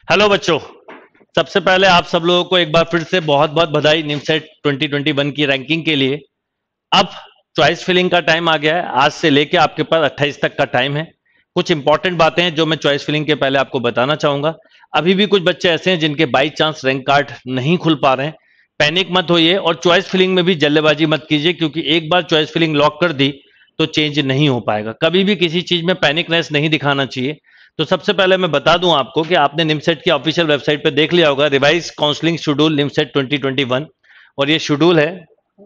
Hello बच्चों। सबसे पहले आप सब लोगों को एक बार फिर से बहुत बहुत बधाई निमसेट 2021 की रैंकिंग के लिए। अब चॉइस फिलिंग का टाइम आ गया है। आज से लेके आपके पास 28 तक का टाइम है। कुछ इंपॉर्टेंट बातें हैं जो मैं चॉइस फिलिंग के पहले आपको बताना चाहूंगा। अभी भी कुछ बच्चे ऐसे हैं जिनके बाई चांस रैंक कार्ड नहीं खुल पा रहे हैं। पैनिक मत होइए और चॉइस फिलिंग में भी जल्दबाजी मत कीजिए, क्योंकि एक बार चॉइस फिलिंग लॉक कर दी तो चेंज नहीं हो पाएगा। कभी भी किसी चीज में पैनिकनेस नहीं दिखाना चाहिए। तो सबसे पहले मैं बता दूं आपको कि आपने निमसेट की ऑफिशियल वेबसाइट पे देख लिया होगा रिवाइज काउंसलिंग शेड्यूल निमसेट 2021। और ये शेड्यूल है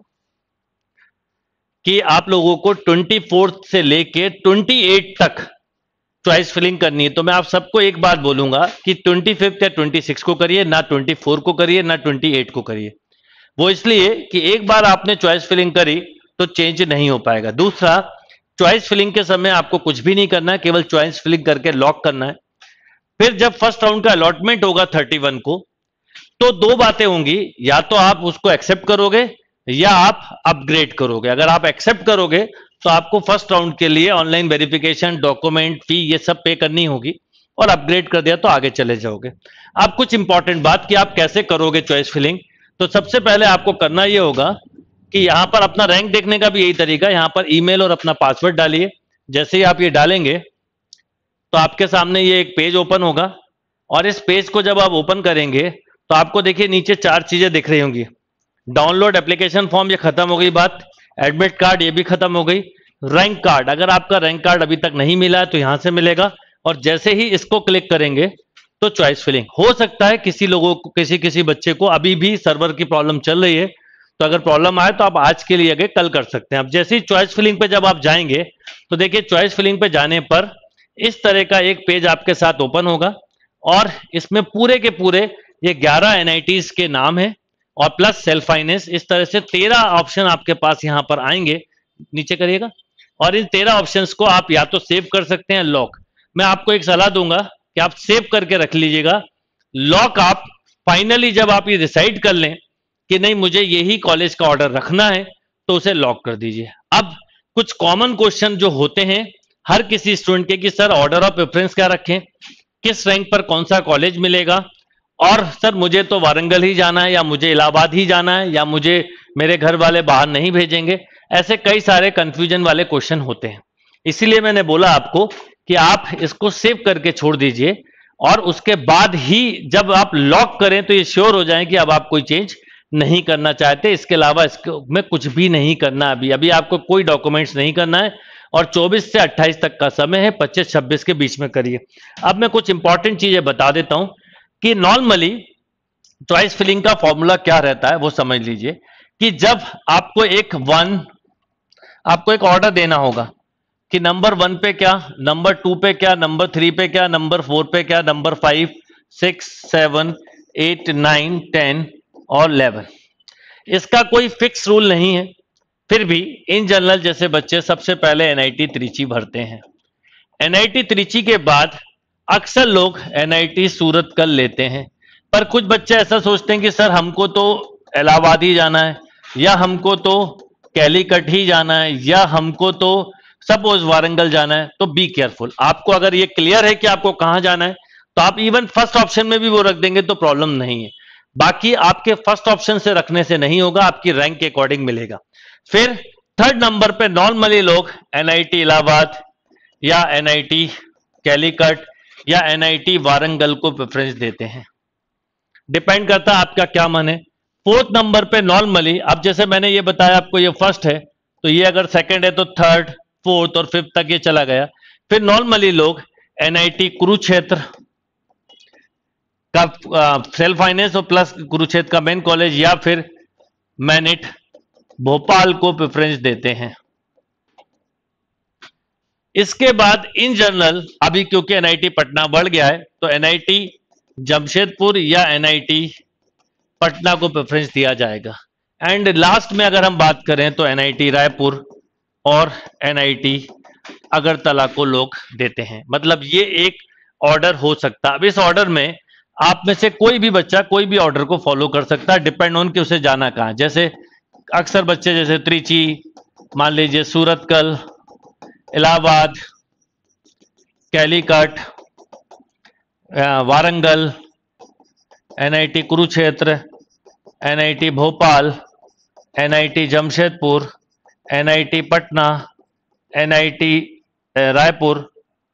कि आप लोगों को 24 से लेके 28 तक चॉइस फिलिंग करनी है। तो मैं आप सबको एक बात बोलूंगा कि 25 या 26 को करिए, ना 24 को करिए, ना 28 को करिए। वो इसलिए कि एक बार आपने चॉइस फिलिंग करी तो चेंज नहीं हो पाएगा। दूसरा, चॉइस फिलिंग के समय आपको कुछ भी नहीं करना है, केवल चॉइस फिलिंग करके लॉक करना है। फिर जब फर्स्ट राउंड का अलॉटमेंट होगा 31 को, तो दो बातें होंगी, या तो आप उसको एक्सेप्ट करोगे या आप अपग्रेड करोगे। अगर आप एक्सेप्ट करोगे तो आपको फर्स्ट राउंड के लिए ऑनलाइन वेरिफिकेशन, डॉक्यूमेंट, फी ये सब पे करनी होगी, और अपग्रेड कर दिया तो आगे चले जाओगे। अब कुछ इंपॉर्टेंट बात कि आप कैसे करोगे चॉइस फिलिंग। तो सबसे पहले आपको करना यह होगा कि यहां पर अपना रैंक देखने का भी यही तरीका, यहां पर ईमेल और अपना पासवर्ड डालिए। जैसे ही आप ये डालेंगे तो आपके सामने ये एक पेज ओपन होगा, और इस पेज को जब आप ओपन करेंगे तो आपको देखिए नीचे चार चीजें दिख रही होंगी। डाउनलोड एप्लीकेशन फॉर्म, ये खत्म हो गई बात। एडमिट कार्ड, ये भी खत्म हो गई। रैंक कार्ड, अगर आपका रैंक कार्ड अभी तक नहीं मिला है तो यहां से मिलेगा, और जैसे ही इसको क्लिक करेंगे तो चॉइस फिलिंग हो सकता है। किसी लोगों को, किसी किसी बच्चे को अभी भी सर्वर की प्रॉब्लम चल रही है, तो अगर प्रॉब्लम आए तो आप आज के लिए आगे कल कर सकते हैं। अब जैसे ही चॉइस फिलिंग पे जब आप जाएंगे तो देखिए चॉइस फिलिंग पे जाने पर इस तरह का एक पेज आपके साथ ओपन होगा, और इसमें पूरे के पूरे ये 11 एनआईटीज के नाम है, और प्लस सेल्फ फाइनेंस। इस तरह से 13 ऑप्शन आपके पास यहां पर आएंगे। नीचे करिएगा, और इन 13 ऑप्शंस को आप या तो सेव कर सकते हैं लॉक। मैं आपको एक सलाह दूंगा कि आप सेव करके रख लीजिएगा। लॉक आप फाइनली जब आप ये डिसाइड कर लें कि नहीं मुझे यही कॉलेज का ऑर्डर रखना है, तो उसे लॉक कर दीजिए। अब कुछ कॉमन क्वेश्चन जो होते हैं हर किसी स्टूडेंट के कि सर ऑर्डर ऑफ प्रेफरेंस क्या रखें, किस रैंक पर कौन सा कॉलेज मिलेगा, और सर मुझे तो वारंगल ही जाना है, या मुझे इलाहाबाद ही जाना है, या मुझे मेरे घर वाले बाहर नहीं भेजेंगे। ऐसे कई सारे कंफ्यूजन वाले क्वेश्चन होते हैं। इसीलिए मैंने बोला आपको कि आप इसको सेव करके छोड़ दीजिए, और उसके बाद ही जब आप लॉक करें तो ये श्योर हो जाए कि अब आप कोई चेंज नहीं करना चाहते। इसके अलावा इसमें कुछ भी नहीं करना। अभी अभी आपको कोई डॉक्यूमेंट्स नहीं करना है, और 24 से 28 तक का समय है, 25-26 के बीच में करिए। अब मैं कुछ इंपॉर्टेंट चीजें बता देता हूं कि नॉर्मली चॉइस फिलिंग का फॉर्मूला क्या रहता है वो समझ लीजिए। कि जब आपको एक ऑर्डर देना होगा कि नंबर 1 पे क्या, नंबर 2 पे क्या, नंबर 3 पे क्या, नंबर 4 पे क्या, नंबर 5, 6, 7, 8, 9, 10 और 11, इसका कोई फिक्स रूल नहीं है। फिर भी इन जनरल जैसे बच्चे सबसे पहले एनआईटी त्रिची भरते हैं। एनआईटी त्रिची के बाद अक्सर लोग एनआईटी सूरतकल लेते हैं। पर कुछ बच्चे ऐसा सोचते हैं कि सर हमको तो इलाहाबाद ही जाना है, या हमको तो कैलीकट ही जाना है, या हमको तो सपोज वारंगल जाना है। तो बी केयरफुल। आपको अगर ये क्लियर है कि आपको कहां जाना है तो आप इवन फर्स्ट ऑप्शन में भी वो रख देंगे तो प्रॉब्लम नहीं है। बाकी आपके फर्स्ट ऑप्शन से रखने से नहीं होगा, आपकी रैंक के अकॉर्डिंग मिलेगा। फिर थर्ड नंबर पे नॉर्मली लोग एनआईटी इलाहाबाद, या एनआईटी कैलीकट, या एनआईटी वारंगल को प्रेफरेंस देते हैं। डिपेंड करता है आपका क्या मन है। फोर्थ नंबर पे नॉर्मली, अब जैसे मैंने ये बताया आपको ये फर्स्ट है, तो ये अगर सेकंड है तो थर्ड, फोर्थ और फिफ्थ तक ये चला गया। फिर नॉर्मली लोग एनआईटी कुरुक्षेत्र का सेल्फ फाइनेंस और प्लस कुरुक्षेत्र का मेन कॉलेज, या फिर मैनिट भोपाल को प्रेफरेंस देते हैं। इसके बाद इन जनरल अभी क्योंकि एनआईटी पटना बढ़ गया है तो एनआईटी जमशेदपुर या एनआईटी पटना को प्रेफरेंस दिया जाएगा। एंड लास्ट में अगर हम बात करें तो एनआईटी रायपुर और एनआईटी अगरतला को लोग देते हैं। मतलब ये एक ऑर्डर हो सकता है। अब इस ऑर्डर में आप में से कोई भी बच्चा कोई भी ऑर्डर को फॉलो कर सकता है, डिपेंड ऑन कि उसे जाना कहां। जैसे अक्सर बच्चे जैसे त्रिची, मान लीजिए Surathkal, Allahabad, Calicut, Warangal, NIT Kurukshetra, NIT Bhopal, NIT Jamshedpur, NIT Patna, NIT Raipur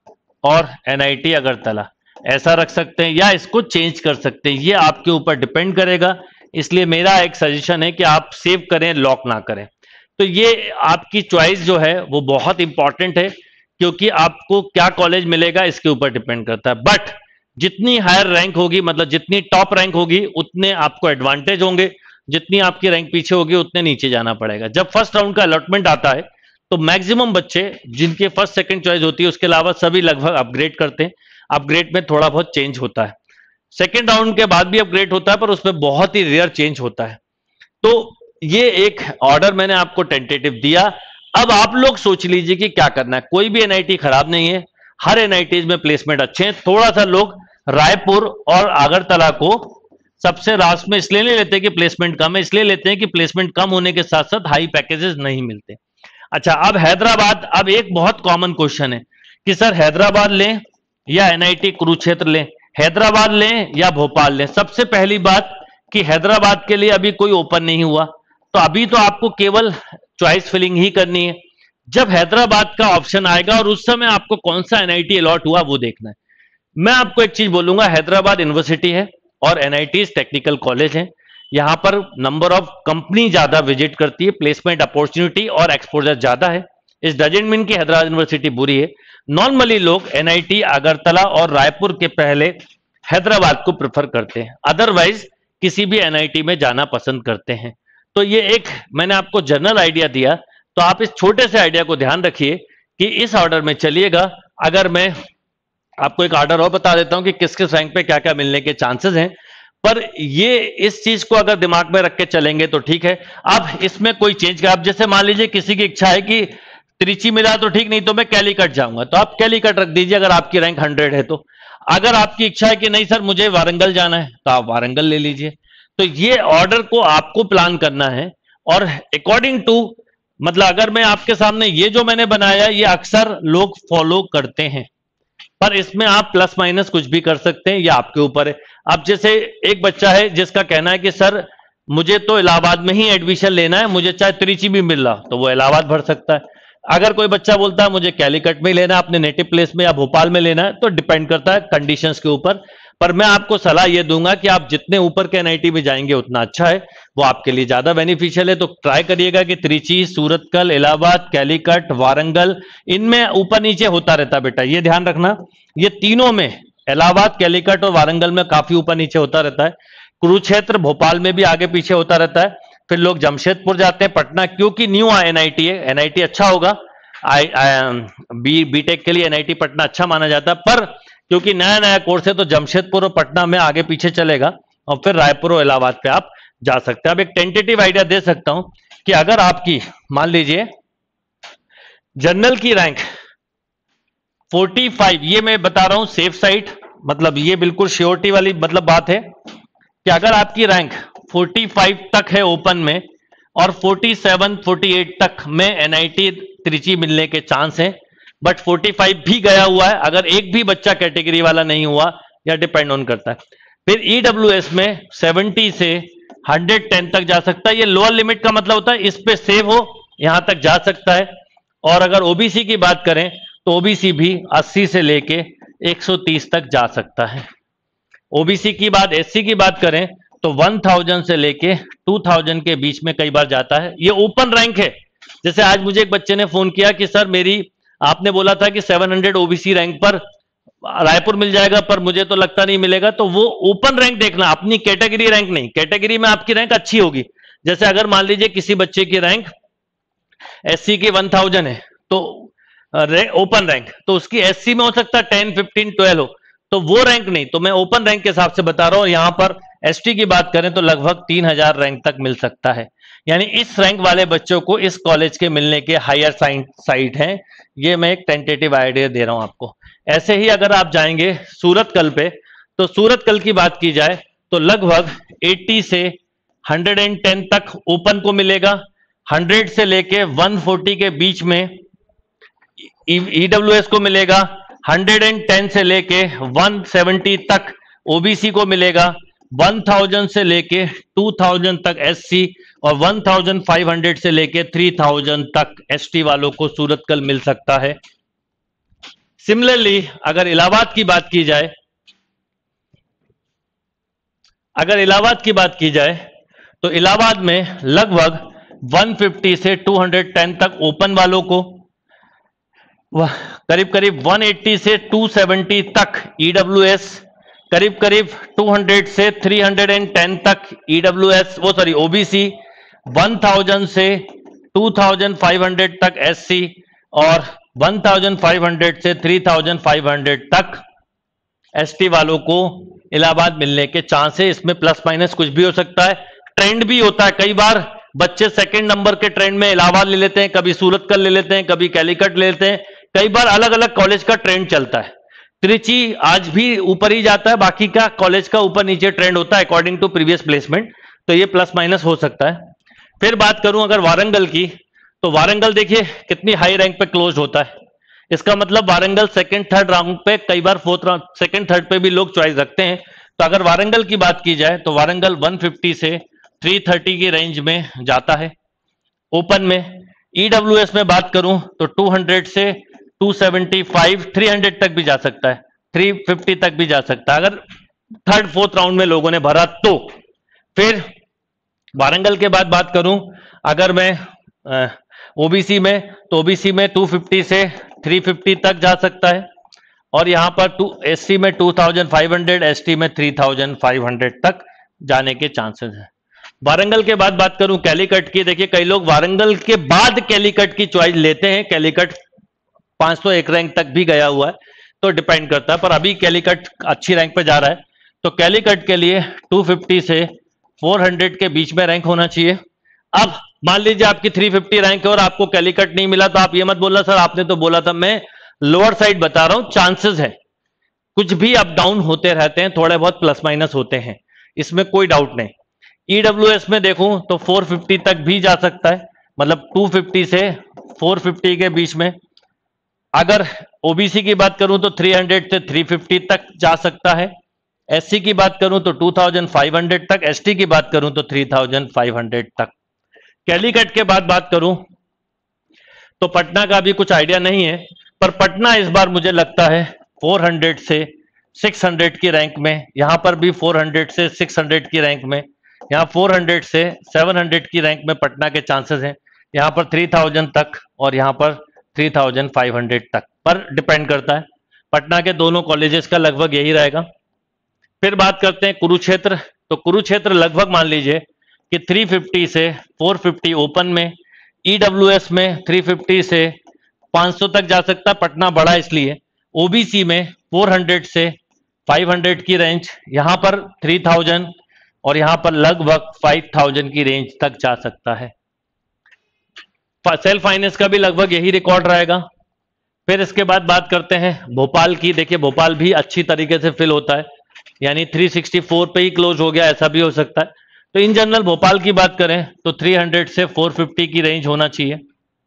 और NIT अगरतला, ऐसा रख सकते हैं या इसको चेंज कर सकते हैं, ये आपके ऊपर डिपेंड करेगा। इसलिए मेरा एक सजेशन है कि आप सेव करें, लॉक ना करें। तो ये आपकी चॉइस जो है वो बहुत इंपॉर्टेंट है, क्योंकि आपको क्या कॉलेज मिलेगा इसके ऊपर डिपेंड करता है। बट जितनी हायर रैंक होगी, मतलब जितनी टॉप रैंक होगी, उतने आपको एडवांटेज होंगे, जितनी आपकी रैंक पीछे होगी उतने नीचे जाना पड़ेगा। जब फर्स्ट राउंड का अलॉटमेंट आता है तो मैक्सिमम बच्चे जिनके फर्स्ट सेकंड चॉइस होती है, उसके अलावा सभी लगभग अपग्रेड करते हैं। अपग्रेड में थोड़ा बहुत चेंज होता है, सेकंड राउंड के बाद भी अपग्रेड होता है, पर उसमें बहुत ही रेयर चेंज होता है। तो ये एक ऑर्डर मैंने आपको टेंटेटिव दिया। अब आप लोग सोच लीजिए कि क्या करना है। कोई भी एनआईटी खराब नहीं है, हर एनआईटीज में प्लेसमेंट अच्छे हैं। थोड़ा सा लोग रायपुर और अगरतला को सबसे लास्ट में इसलिए नहीं लेते कि प्लेसमेंट कम है, इसलिए लेते हैं कि प्लेसमेंट कम होने के साथ साथ हाई पैकेजेस नहीं मिलते। अच्छा, अब हैदराबाद, अब एक बहुत कॉमन क्वेश्चन है कि सर हैदराबाद लें या एनआईटी कुरुक्षेत्र लें, हैदराबाद लें या भोपाल लें। सबसे पहली बात कि हैदराबाद के लिए अभी कोई ओपन नहीं हुआ, तो अभी तो आपको केवल चॉइस फिलिंग ही करनी है। जब हैदराबाद का ऑप्शन आएगा और उस समय आपको कौन सा एनआईटी अलॉट हुआ वो देखना है। मैं आपको एक चीज बोलूंगा, हैदराबाद यूनिवर्सिटी है और एनआईटीज टेक्निकल कॉलेज है, यहां पर नंबर ऑफ कंपनी ज्यादा विजिट करती है, प्लेसमेंट अपॉर्चुनिटी और एक्सपोजर ज्यादा है। इस डजंट मीन कि हैदराबाद यूनिवर्सिटी बुरी है। नॉर्मली लोग एनआईटी अगरतला और रायपुर के पहले हैदराबाद को प्रेफर करते हैं, अदरवाइज किसी भी एनआईटी में जाना पसंद करते हैं। तो ये एक मैंने आपको जनरल आइडिया दिया, तो आप इस छोटे से आइडिया को ध्यान रखिए कि इस ऑर्डर में चलिएगा। अगर मैं आपको एक ऑर्डर और बता देता हूं कि किस किस रैंक पे क्या क्या मिलने के चांसेस हैं, पर ये इस चीज को अगर दिमाग में रख के चलेंगे तो ठीक है। अब इसमें कोई चेंज का, अब जैसे मान लीजिए किसी की इच्छा है कि त्रिची मिला तो ठीक, नहीं तो मैं कैलीकट जाऊंगा, तो आप कैलीकट रख दीजिए अगर आपकी रैंक 100 है तो। अगर आपकी इच्छा है कि नहीं सर मुझे वारंगल जाना है, तो आप वारंगल ले लीजिए। तो ये ऑर्डर को आपको प्लान करना है और अकॉर्डिंग टू, मतलब अगर मैं आपके सामने ये जो मैंने बनाया ये अक्सर लोग फॉलो करते हैं, पर इसमें आप प्लस माइनस कुछ भी कर सकते हैं, ये आपके ऊपर है। अब जैसे एक बच्चा है जिसका कहना है कि सर मुझे तो इलाहाबाद में ही एडमिशन लेना है, मुझे चाहे त्रिची भी मिल रहा, तो वो इलाहाबाद भर सकता है। अगर कोई बच्चा बोलता है मुझे कैलीकट में ही लेना है, अपने नेटिव प्लेस में या भोपाल में लेना है, तो डिपेंड करता है कंडीशंस के ऊपर। पर मैं आपको सलाह ये दूंगा कि आप जितने ऊपर के एनआईटी में जाएंगे उतना अच्छा है, वो आपके लिए ज्यादा बेनिफिशियल है। तो ट्राई करिएगा कि त्रिची, सूरतकल, इलाहाबाद, कैलीकट, वारंगल, इनमें ऊपर नीचे होता रहता है बेटा, ये ध्यान रखना। ये तीनों में, इलाहाबाद, कैलीकट और वारंगल में काफी ऊपर नीचे होता रहता है। कुरुक्षेत्र, भोपाल में भी आगे पीछे होता रहता है। फिर लोग जमशेदपुर जाते हैं, पटना, क्योंकि न्यू एनआईटी है, एनआईटी अच्छा होगा, बीटेक के लिए एनआईटी पटना अच्छा माना जाता है, पर क्योंकि नया नया कोर्स है तो जमशेदपुर और पटना में आगे पीछे चलेगा, और फिर रायपुर और इलाहाबाद पे आप जा सकते हैं। अब एक टेंटेटिव आइडिया दे सकता हूं कि अगर आपकी मान लीजिए जनरल की रैंक 45, ये मैं बता रहा हूं सेफ साइड, मतलब ये बिल्कुल श्योरिटी वाली मतलब बात है कि अगर आपकी रैंक 45 तक है ओपन में और 47, 48 तक में एनआईटी त्रिची मिलने के चांस हैं, बट 45 भी गया हुआ है, अगर एक भी बच्चा कैटेगरी वाला नहीं हुआ, या डिपेंड ऑन करता है। फिर ईडब्ल्यूएस में 70 से 110 तक जा सकता है, ये लोअर लिमिट का मतलब होता है इस पे सेव हो, यहां तक जा सकता है। और अगर ओबीसी की बात करें तो ओबीसी भी 80 से लेके 130 तक जा सकता है। ओबीसी की बात, एससी की बात करें तो 1000 से लेके 2000 के बीच में कई बार जाता है। ये ओपन रैंक है। जैसे आज मुझे एक बच्चे ने फोन किया कि सर मेरी, आपने बोला था कि 700 ओबीसी रैंक पर रायपुर मिल जाएगा, पर मुझे तो लगता नहीं मिलेगा। तो वो ओपन रैंक देखना, अपनी कैटेगरी रैंक नहीं। कैटेगरी में आपकी रैंक अच्छी होगी, जैसे अगर मान लीजिए किसी बच्चे की रैंक एससी की 1000 है तो ओपन रैंक, तो उसकी एससी में हो सकता है 10, 15, 12 हो, तो वो रैंक नहीं। तो मैं ओपन रैंक के हिसाब से बता रहा हूं। यहां पर एसटी की बात करें तो लगभग 3000 रैंक तक मिल सकता है। यानी इस रैंक वाले बच्चों को इस कॉलेज के मिलने के हायर साइट हैं। ये मैं एक टेंटेटिव आइडिया दे रहा हूं आपको। ऐसे ही अगर आप जाएंगे सूरतकल पे, तो सूरतकल की बात की जाए तो लगभग 80 से 110 तक ओपन को मिलेगा, 100 से लेके 140 के बीच में ईडब्ल्यूएस को मिलेगा, 110 से लेके 170 तक ओबीसी को मिलेगा, 1000 से लेके 2000 तक एससी और 1500 से लेके 3000 तक एसटी वालों को सूरतकल मिल सकता है। सिमिलरली अगर इलाहाबाद की बात की जाए, तो इलाहाबाद में लगभग 150 से 210 तक ओपन वालों को, करीब करीब 180 से 270 तक ईडब्ल्यूएस, करीब करीब 200 से 310 तक ईडब्ल्यूएस ओबीसी, 1000 से 2500 तक एससी और 1500 से 3500 तक एसटी वालों को इलाहाबाद मिलने के चांस है। इसमें प्लस माइनस कुछ भी हो सकता है, ट्रेंड भी होता है। कई बार बच्चे सेकंड नंबर के ट्रेंड में इलाहाबाद ले लेते हैं, कभी सूरतकल ले लेते हैं, कभी कैलीकट ले लेते हैं, कई बार अलग अलग कॉलेज का ट्रेंड चलता है। त्रिची आज भी ऊपर ही जाता है, बाकी का कॉलेज का ऊपर नीचे ट्रेंड होता है अकॉर्डिंग टू प्रीवियस प्लेसमेंट, तो ये प्लस माइनस हो सकता है। फिर बात करूं अगर वारंगल की, तो वारंगल देखिए कितनी हाई रैंक पे क्लोज होता है। इसका मतलब वारंगल सेकंड थर्ड राउंड पे, कई बार फोर्थ राउंड सेकंड थर्ड पे भी लोग चॉइस रखते हैं। तो अगर वारंगल की बात की जाए तो वारंगल 150 से 330 की रेंज में जाता है ओपन में। ईडब्ल्यूएस में बात करूं तो 200 से 275 300 तक भी जा सकता है, 350 तक भी जा सकता है अगर थर्ड फोर्थ राउंड में लोगों ने भरा तो। फिर वारंगल के बाद बात करूं अगर मैं ओबीसी में, तो ओबीसी में 250 से 350 तक जा सकता है और यहां पर एससी में 2500, एसटी में 3500 तक जाने के चांसेस हैं। वारंगल के बाद बात करूं कैलीकट की, देखिए कई लोग वारंगल के बाद कैलीकट की चॉइस लेते हैं। कैलीकट 501 रैंक तक भी गया हुआ है, तो डिपेंड करता है, पर अभी कैलीकट अच्छी रैंक पे जा रहा है। तो कैलीकट के लिए 250 से 400 के बीच में रैंक होना चाहिए। अब मान लीजिए आपकी 350 रैंक है और आपको कैलीकट नहीं मिला, तो आप ये मत बोलना सर आपने तो बोला था, मैं लोअर साइड बता रहा हूं, चांसेस है, कुछ भी अप डाउन होते रहते हैं, थोड़े बहुत प्लस माइनस होते हैं, इसमें कोई डाउट नहीं। ईडब्ल्यूएस में देखूं तो 450 तक भी जा सकता है, मतलब 250 से 450 के बीच में। अगर ओबीसी की बात करूं तो 300 से 350 तक जा सकता है। एससी की बात करूं तो 2500 तक, एसटी की बात करूं तो 3500 तक। कैलीकट के बाद बात करूं तो पटना का भी कुछ आइडिया नहीं है, पर पटना इस बार मुझे लगता है 400 से 600 की रैंक में, यहां पर भी 400 से 600 की रैंक में, यहां 400 से 700 की रैंक में पटना के चांसेस हैं, यहां पर 3000 तक और यहां पर 3500 तक, पर डिपेंड करता है। पटना के दोनों कॉलेजेस का लगभग यही रहेगा। फिर बात करते हैं कुरुक्षेत्र, तो कुरुक्षेत्र लगभग मान लीजिए कि 350 से 450 ओपन में, ईडब्ल्यूएस में 350 से 500 तक जा सकता है, पटना बड़ा इसलिए। ओबीसी में 400 से 500 की रेंज, यहां पर 3000 और यहां पर लगभग 5000 की रेंज तक जा सकता है। सेल्फ फाइनेंस का भी लगभग यही रिकॉर्ड रहेगा। फिर इसके बाद बात करते हैं भोपाल की, देखिए भोपाल भी अच्छी तरीके से फिल होता है, यानी 364 पे ही क्लोज हो गया, ऐसा भी हो सकता है। तो इन जनरल भोपाल की बात करें तो 300 से 450 की रेंज होना चाहिए।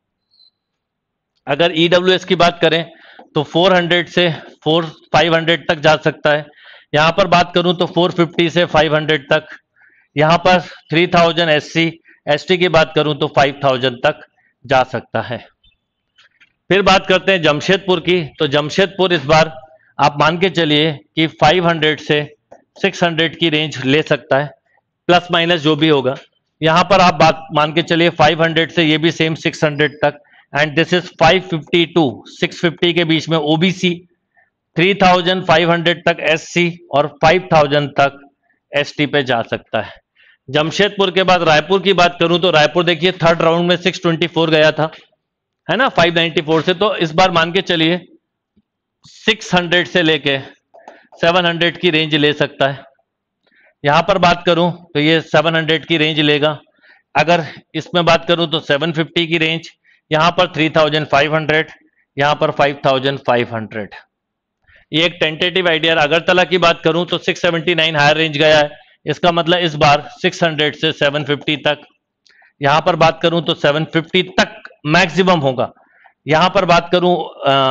अगर ईडब्ल्यूएस की बात करें तो 400 से 500 तक जा सकता है। यहां पर बात करूं तो 450 से 500 तक, यहां पर 3000 एससी, एसटी की बात करूं तो 5000 तक जा सकता है। फिर बात करते हैं जमशेदपुर की, तो जमशेदपुर इस बार आप मान के चलिए कि 500 से 600 की रेंज ले सकता है, प्लस माइनस जो भी होगा। यहां पर आप बात मान के चलिए 500 से ये भी सेम 600 तक, एंड दिस इज 550 टू 650 के बीच में ओबीसी, 3500 तक एससी और 5000 तक एसटी पे जा सकता है। जमशेदपुर के बाद रायपुर की बात करूं तो रायपुर देखिए थर्ड राउंड में 624 गया था, है ना, 594 से, तो इस बार मान के चलिए 600 से लेके 700 की रेंज ले सकता है। यहां पर बात करूं तो ये 700 की रेंज लेगा। अगर इसमें बात करूं तो 750 की रेंज, यहां पर 3500, यहां पर 5500। ये एक टेंटेटिव आइडिया। अगरतला की बात करूं तो 679 हायर रेंज गया है, इसका मतलब इस बार 600 से 750 तक। यहां पर बात करूं तो 750 तक मैक्सिमम होगा। यहां पर बात करूं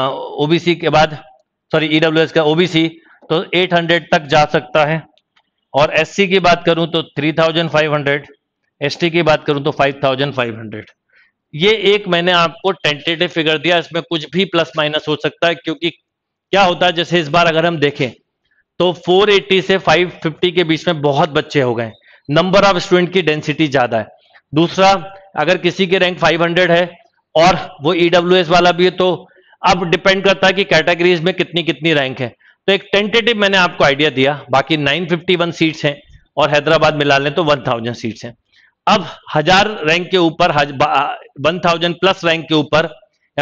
ओबीसी के बाद, सॉरी ईडब्ल्यूएस का ओबीसी, तो 800 तक जा सकता है और एससी की बात करूं तो 3500, एसटी की बात करूं तो 5500। ये एक मैंने आपको टेंटेटिव फिगर दिया, इसमें कुछ भी प्लस माइनस हो सकता है, क्योंकि क्या होता है जैसे इस बार अगर हम देखें तो 480 से 550 के बीच में बहुत बच्चे हो गए, नंबर ऑफ स्टूडेंट की डेंसिटी ज्यादा है। दूसरा, अगर किसी के रैंक 500 है और वो ईडब्ल्यूएस वाला भी है, तो अब डिपेंड करता है कि कैटेगरीज में कितनी कितनी रैंक है। तो एक टेंटेटिव मैंने आपको आइडिया दिया, बाकी 951 सीट्स हैं और हैदराबाद मिला लें तो 1000 सीट्स हैं। अब 1000 रैंक के ऊपर, 1000 प्लस रैंक के ऊपर या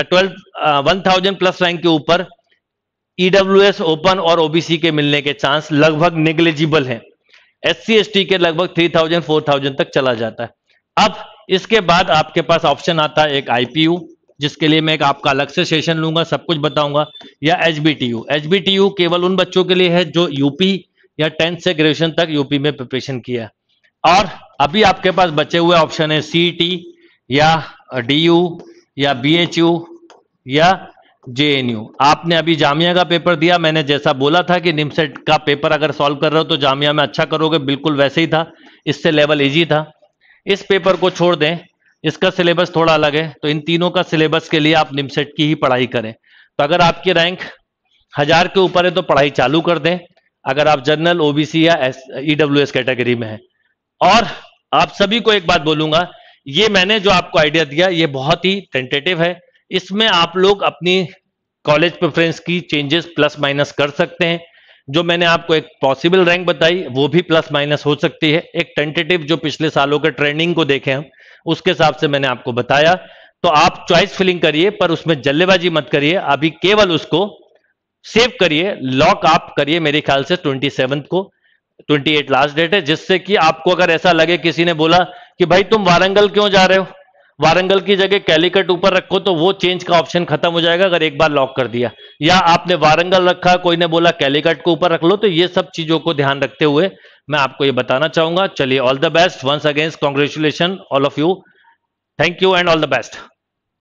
1000 प्लस रैंक के ऊपर ईडब्ल्यूएस ओपन और ओबीसी के मिलने के चांस लगभग नेग्लिजिबल हैं। एससी एसटी के लगभग 3000 4000 तक चला जाता है। अब इसके बाद आपके पास ऑप्शन आता है एक आईपीयू, जिसके लिए मैं एक आपका अलग से सेशन लूंगा, सब कुछ बताऊंगा, या एचबीटीयू। एचबीटीयू केवल उन बच्चों के लिए है जो यूपी या 10th से ग्रेजुएशन तक यूपी में प्रिपरेशन किया। और अभी आपके पास बचे हुए ऑप्शन है सीईटी या डीयू या बीएचयू या जेएनयू। आपने अभी जामिया का पेपर दिया, मैंने जैसा बोला था कि निमसेट का पेपर अगर सॉल्व कर रहे हो तो जामिया में अच्छा करोगे, बिल्कुल वैसे ही था, इससे लेवल इजी था। इस पेपर को छोड़ दें, इसका सिलेबस थोड़ा अलग है, तो इन तीनों का सिलेबस के लिए आप निमसेट की ही पढ़ाई करें। तो अगर आपकी रैंक 1000 के ऊपर है तो पढ़ाई चालू कर दें, अगर आप जनरल, ओबीसी या ईडब्ल्यूएस कैटेगरी में है। और आप सभी को एक बात बोलूंगा, ये मैंने जो आपको आइडिया दिया ये बहुत ही टेंटेटिव है, इसमें आप लोग अपनी कॉलेज प्रेफरेंस की चेंजेस प्लस माइनस कर सकते हैं। जो मैंने आपको एक पॉसिबल रैंक बताई वो भी प्लस माइनस हो सकती है, एक टेंटेटिव जो पिछले सालों के ट्रेंडिंग को देखें हम, उसके हिसाब से मैंने आपको बताया। तो आप चॉइस फिलिंग करिए, पर उसमें जल्दबाजी मत करिए, अभी केवल उसको सेव करिए, लॉक आप करिए मेरे ख्याल से 27 को, 28 लास्ट डेट है, जिससे कि आपको अगर ऐसा लगे, किसी ने बोला कि भाई तुम वारंगल क्यों जा रहे हो, वारंगल की जगह कैलिकट ऊपर रखो, तो वो चेंज का ऑप्शन खत्म हो जाएगा अगर एक बार लॉक कर दिया। या आपने वारंगल रखा, कोई ने बोला कैलिकट को ऊपर रख लो, तो ये सब चीजों को ध्यान रखते हुए मैं आपको ये बताना चाहूंगा। चलिए, all the best, once again congratulation all of you, thank you and all the best.